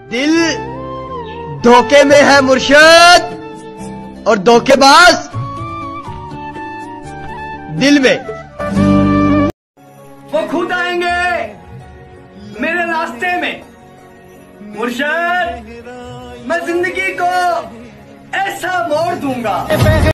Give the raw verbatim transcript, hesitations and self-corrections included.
दिल धोखे में है मुर्शिद, और धोखेबाज दिल में। वो खुद आएंगे मेरे रास्ते में मुर्शिद, मैं जिंदगी को ऐसा मोड़ दूंगा।